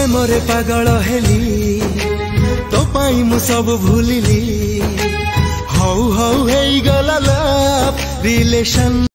प्रेमरे पागल हेली तो पाई मु सब भूलिली हौ हौ हे गला लव रिलेशन।